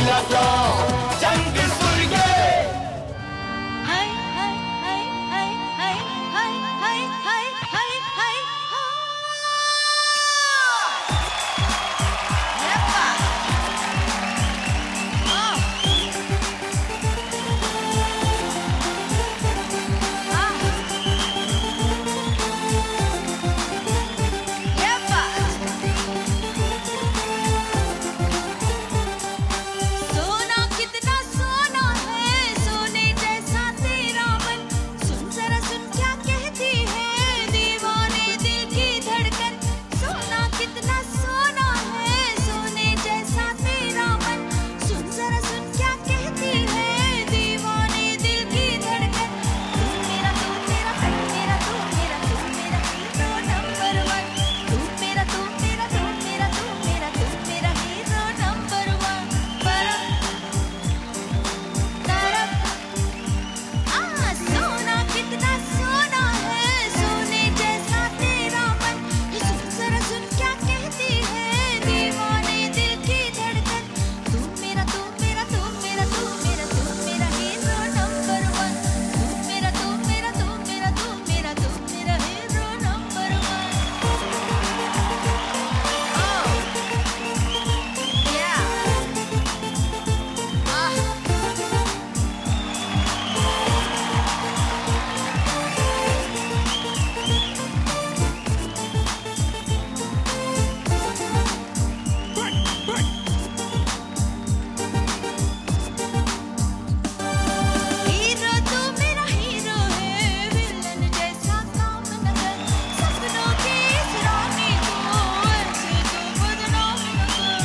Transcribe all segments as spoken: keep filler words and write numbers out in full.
जिला टॉप जंग सुर के। हाय हाय हाय हाय हाय हाय हाय हाय हाय हाय यप्पा सोना कितना सोना है, सोने जैसा तेरा मन। सुन जरा सुन क्या कहती है दीवाने दिल की धड़कन। सोना कितना सोना है, सोने जैसा तेरा मन। सुन जरा सुन क्या कहती है दीवाने दिल की धड़कन। तू मेरा तू मेरा मेरा तू मेरा तू मेरा हीरो नंबर वन। तू मेरा तू मेरा तू मेरा तू मेरा तू मेरा हीरो नंबर वन। परम तरफ आ सोना कितना सोना है, सोने जैसा तेरा मन। सुन जरा सुन क्या कहती है दीवाने दिल की धड़कन। तू मेरा तू मेरा तू मेरा तू मेरा तू मेरा हीरो नंबर वन। तू मेरा तू मेरा तू मेरा तू मेरा तू मेरा hero number one. Oh yeah ah hero तू मेरा हीरो है, विलन जैसा काम न कर। सपनों की इस रानी को ऐसे तो बदनाम न कर।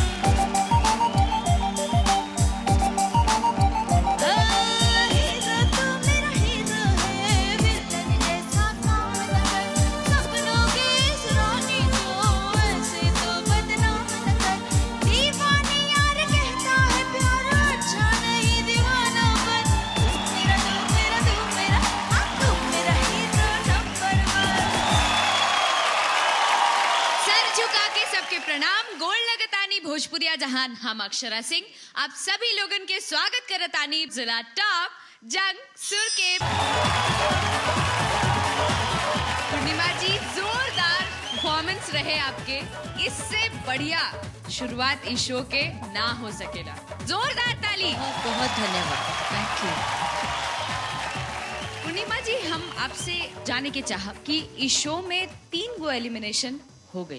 हीरो तू मेरा हीरो है, विलन जैसा काम न कर। सपनों की इस रानी को ऐसे तो बदनाम न कर। दीवानी यार कहता है प्यार अच्छा नहीं दीवाना बन। मेरा तू मेरा तू मेरा हाँ तू मेरा हीरो नंबर वन। सर झुका के सबके प्रणाम। गोल लगतानी भोजपुरिया जहान हम अक्षरा सिंह आप सभी लोगन के स्वागत करतानी जिला टॉप जंग सुर के। पूर्णिमा जी जोरदार परफॉर्मेंस रहे आपके। इससे बढ़िया शुरुआत इस शो के ना हो सकेला। जोरदार ताली। बहुत धन्यवाद, थैंक यू। पूर्णिमा जी हम आपसे जाने के चाह कि इस शो में तीन गो एलिमिनेशन हो गई।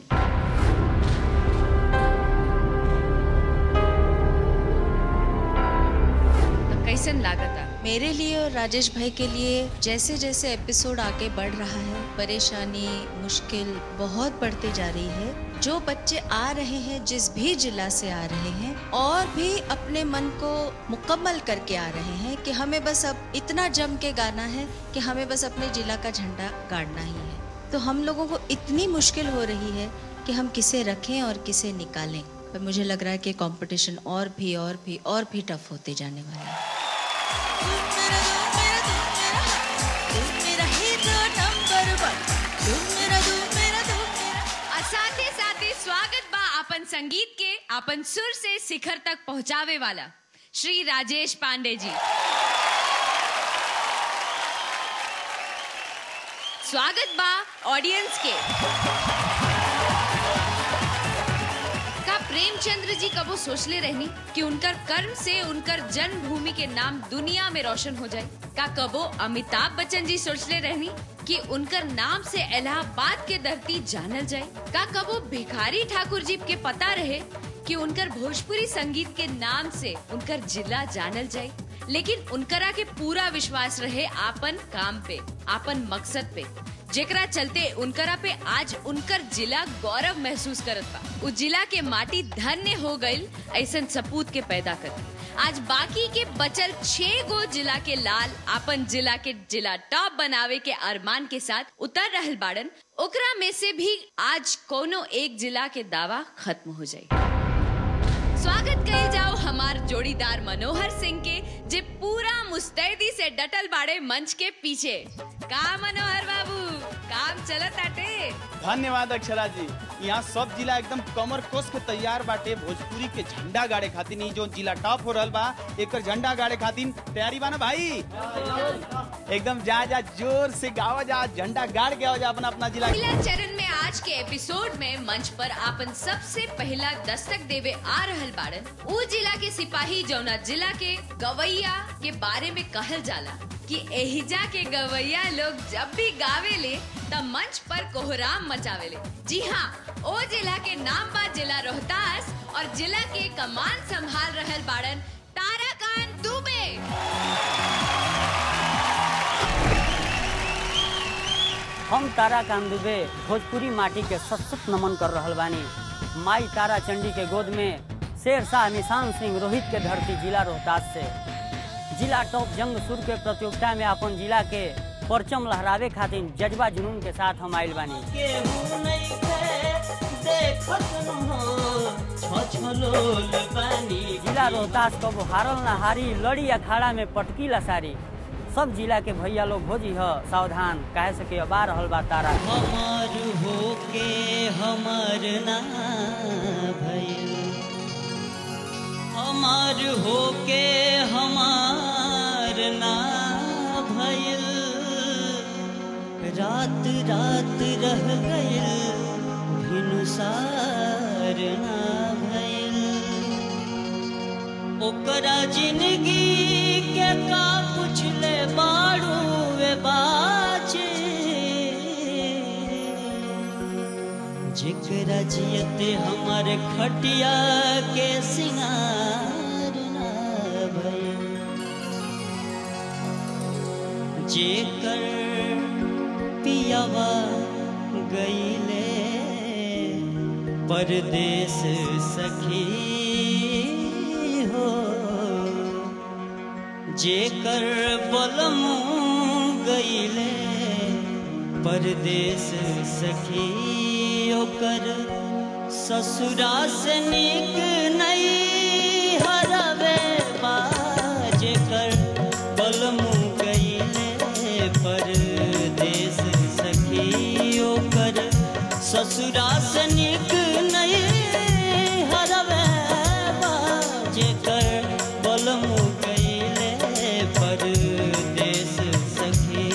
तो कैसन लागता? मेरे लिए और राजेश भाई के लिए जैसे जैसे एपिसोड आगे बढ़ रहा है, परेशानी मुश्किल बहुत बढ़ती जा रही है। जो बच्चे आ रहे हैं, जिस भी जिला से आ रहे हैं, और भी अपने मन को मुकम्मल करके आ रहे हैं कि हमें बस अब इतना जम के गाना है कि हमें बस अपने जिला का झंडा गाड़ना ही है। तो हम लोगों को इतनी मुश्किल हो रही है कि हम किसे रखें और किसे निकालें। पर मुझे लग रहा है कि कंपटीशन और भी और भी और भी टफ होते जाने वाला है। तू मेरा तू मेरा तू मेरा तू मेरा हीरो नंबर वन। तू मेरा तू मेरा तू मेरा और साथे साथे स्वागत बा अपन संगीत के अपन सुर से शिखर तक पहुंचावे वाला श्री राजेश पांडे जी। स्वागत बा ऑडियंस के। का प्रेमचंद्र जी कबो सोचले रहनी कि उनकर कर्म से उनकर जन्मभूमि के नाम दुनिया में रोशन हो जाए? का कबो अमिताभ बच्चन जी सोचले रहनी कि उनकर नाम से इलाहाबाद के धरती जानल जाए? का कबो भिखारी ठाकुर जी के पता रहे कि उनकर भोजपुरी संगीत के नाम से उनकर जिला जानल जाए? लेकिन उनकरा के पूरा विश्वास रहे आपन काम पे, आपन मकसद पे, जेकरा चलते उनकरा पे आज उनकर जिला गौरव महसूस करत बा। उस जिला के माटी धन्य हो गईल ऐसन सपूत के पैदा कर। आज बाकी के बचल छह गो जिला के लाल आपन जिला के जिला टॉप बनावे के अरमान के साथ उतर रहल बाड़न। ओकरा में से भी आज कोनो एक जिला के दावा खत्म हो जाए। स्वागत कही जाओ हमार जोड़ीदार मनोहर सिंह के, जे पूरा मुस्तैदी से डटल बाड़े मंच के पीछे। का मनोहर बाबू काम चलत आटे। धन्यवाद अक्षरा जी। यहाँ सब जिला एकदम कमर कस के तैयार बाटे भोजपुरी के झंडा गाड़े खातिर। ई जो जिला टॉप हो रहल बा एकर झंडा गाड़े खातिर तैयारी बा ना भाई? एकदम जा जा जोर से गावा जा, झंडा गाड़ के आओ जा अपना अपना जिला। पहला चरण में आज के एपिसोड में मंच पर आपन सबसे पहला दस्तक देवे आ रहल बाड़न उ जिला के सिपाही जौना जिला के गवैया के बारे में कहल जाला कि एहिजा के गवैया लोग जब भी गावेले तब मंच पर कोहराम मचावेले। जी हाँ, ओ जिला के नाम बा जिला रोहतास और जिला के कमान संभाल रहल बाड़न ताराकांत दुबे। हम ताराकांत दुबे भोजपुरी माटी के सशक्त नमन कर रहल बानी। माई तारा चंडी के गोद में शेर शाह निशान सिंह रोहित के धरती जिला रोहतास से जिला टॉप जंग सुर के प्रतियोगिता में अपन जिला के परचम लहरावे खातिर जज्बा जुनून के साथ हम आइल बानी। जिला रोहतास को हारल ना हारी, लड़ी अखाड़ा में पटकी लसारी। सब जिला के भैया लोग भोजी ह सावधान, कहे सके अब आ रहल बा तारा। हमार होके हमार ना भइल, हमार होके हमार ना भइल, रात रात रह गइल भिनुसार ना भइल। ओकरा जिंदगी के का पुछले बाड़ू वे बाचे, जेकरा जियते हमारे खटिया के सिंगार ना भइल। जेकर पियावा गईले परदेस सखी हो, जेकर बलमू गईले परदेस सखी, ओकर ससुरा से नीक नहीं हरवे बा। जेकर बलमू गईले परदेस सखी, ओकर ससुरा से नीक नहीं हरवे बा। जेकर बलमू गईले परदेस सखी।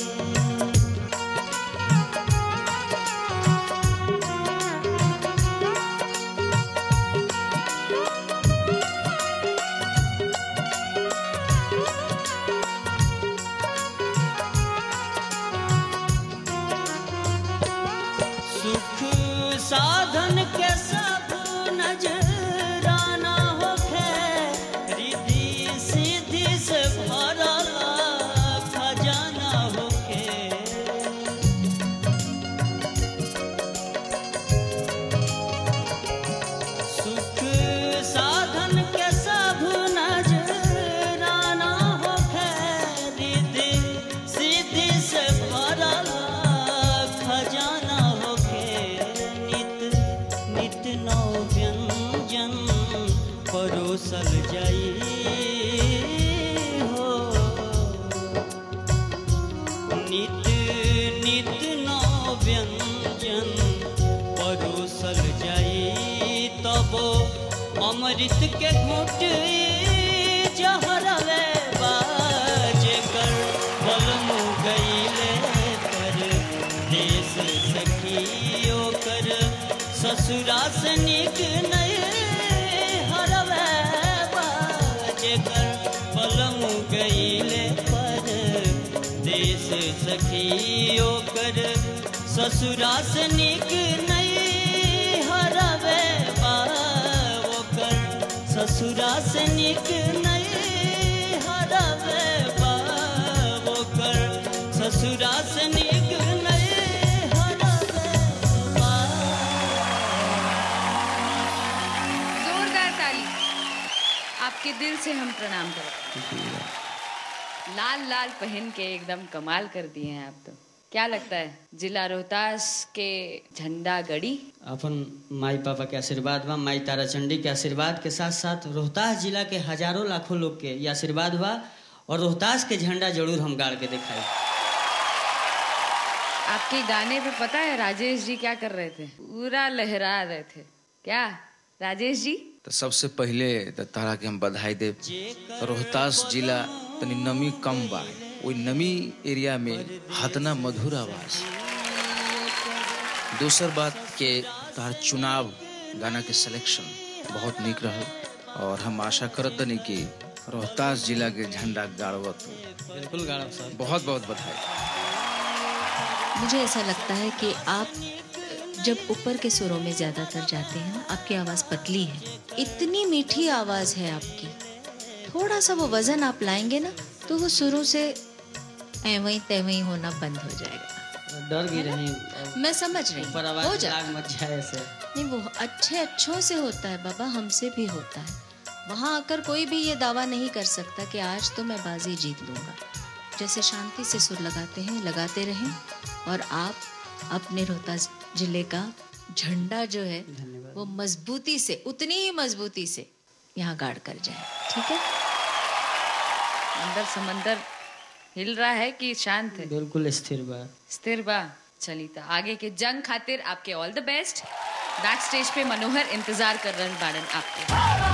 साधन के सब नजराना होखे, रिद्धि सिद्धि से भरला खजाना होखे। सुख साधन के सब नजराना होखे, रिद्धि सिद्धि से भरला खजाना होखे। नौ व्यंजन परोसल जाई हो, नित नित नौ व्यंजन परोसल जाई। तब अमृत के घूट जहरवे बा। जेकर बलमू गईले परदेस सखी, ओकर ससुरा से नीक नहीं हरवे बा। जेकर बलमू गईले परदेस सखी, ओकर ससुरा से नीक नहीं हरवे बा। ओकर ससुरा से नीक नहीं हरवे बा। ओकर ससुरा से नीक नहीं हरवे बा। जोरदार ताली। आपके दिल से हम प्रणाम करते हैं। लाल लाल पहन के एकदम कमाल कर दिए हैं आप तो। क्या लगता है जिला रोहतास के झंडा गड़ी? अपन माई पापा के आशीर्वाद बा, माई तारा चंडी के आशीर्वाद के साथ साथ रोहतास जिला के हजारों लाखों लोग के ये आशीर्वाद बा और रोहतास के झंडा जरूर हम गाड़ के दिखाई। आपके गाने पे पता है राजेश जी क्या कर रहे थे? पूरा लहरा रहे थे। क्या राजेश जी? तो सबसे पहले तो तारा के हम बधाई दे। रोहतास जिला तनी नमी कम बा, वो नमी एरिया में हतना मधुर आवाज। दूसर बात के तार चुनाव गाना के सिलेक्शन बहुत निक रहा और हम आशा करत नहीं कि रोहतास जिला के झंडा गाड़वत। बिल्कुल गाड़ब सर, बहुत बहुत बधाई। मुझे ऐसा लगता है कि आप जब ऊपर के सुरों में ज़्यादातर जाते हैं ना, आपकी आवाज़ पतली है, इतनी मीठी आवाज़ है आपकी, थोड़ा सा वो वज़न आप लाएंगे ना तो वो सुरों से ऐवहीं तैवहीं होना बंद हो जाएगा। डर भी रही, मैं समझ रही ऊपर हूँ, हो आवाज जाए लाग मच जाए ऐसे। नहीं, वो अच्छे अच्छों से होता है बाबा, हमसे भी होता है। वहाँ आकर कोई भी ये दावा नहीं कर सकता कि आज तो मैं बाजी जीत लूँगा। जैसे शांति से सुर लगाते हैं, लगाते रहें और आप अपने रोहतास जिले का झंडा जो है वो मजबूती से, उतनी ही मजबूती से यहाँ गाड़ कर जाए। ठीक है? अंदर समंदर हिल रहा है कि शांत है? बिल्कुल स्थिर बा। स्थिर बा। चली तो आगे के जंग खातिर आपके all the best. Backstage पे मनोहर इंतजार कर रहे बाड़न आपके।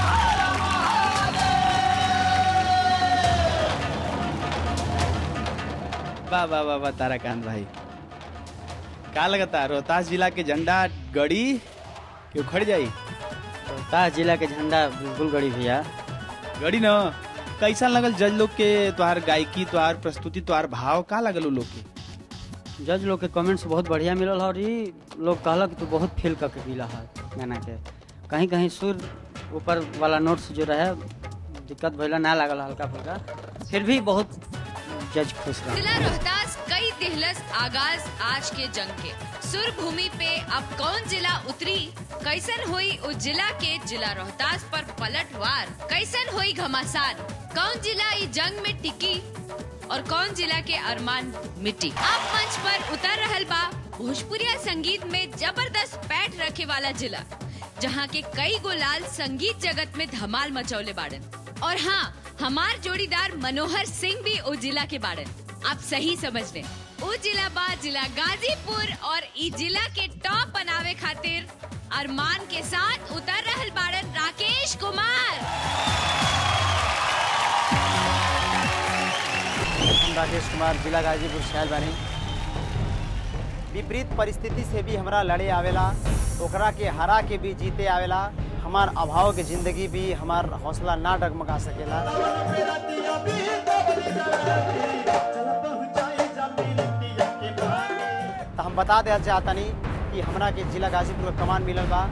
वाह वाह वाह वाह ताराकांत भाई, क्या लगता है रोहतास जिला के झंडा गड़ी कि उखड़ जाई? रोहतास जिला के झंडा बिल्कुल गड़ी भैया। गड़ी न। कैसा लगल जज लोग के तुहार गायकी, तुहार प्रस्तुति, तुहार भाव का लगल उ लोग के? जज लोग के कमेंट्स बहुत बढ़िया मिलल और ये लोग कहलक कि तू बहुत फील करके पीला है गाना के। कहीं कहीं सुर ऊपर वाला नोट्स जो रहे दिक्कत भैला ना लागल हल्का फुल्का, फिर भी बहुत जज खुश रहा। जिला रोहतास कई दिहलस आगाज आज के जंग के। सुर भूमि पे अब कौन जिला उतरी? कैसन हुई उस जिला के जिला रोहतास पर पलटवार? कैसन हुई घमासान? कौन जिला इस जंग में टिकी और कौन जिला के अरमान मिट्टी? आप मंच पर उतर रहल बा भोजपुरिया संगीत में जबरदस्त पैठ रखे वाला जिला, जहाँ के कई गोलाल संगीत जगत में धमाल मचौले बाड़न। और हाँ, हमार जोड़ीदार मनोहर सिंह भी उस जिला के बाड़न। आप सही समझ लें, उस जिला बा जिला गाजीपुर और ई जिला के टॉप बनावे खातिर अरमान के साथ उतर रहल बाड़न राकेश कुमार। राकेश कुमार, जिला गाजीपुर शहर बानी। विपरीत परिस्थिति से भी हमरा लड़े आवेला, ओकरा के हरा के भी जीते आवेला। हमार अभाव के जिंदगी भी हमार हौसला ना डगमगा सकेला। तो हम बता दे चाहतनी कि हमरा के जिला गाजीपुर का कमान मिलल बा।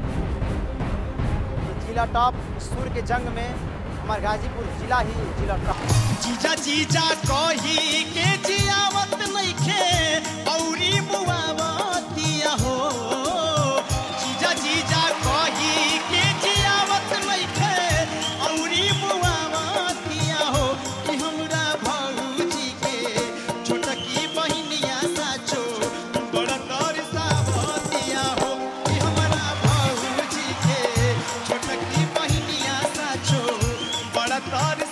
जिला टॉप सुर के जंग में हमार गाजीपुर जिला ही जिला टॉप। जीजा जीजा कही के जियावत नइखे औरी मुआवतिया हो। जीजा जीजा कही के जियावत नइखे औरी मुआवतिया हो। कि हमरा भौजी के छोटकी बहिनिया साचो बड़ा तरसा भतिया हो। कि हमरा भौजी के छोटकी बहिनिया साचो बड़ा तर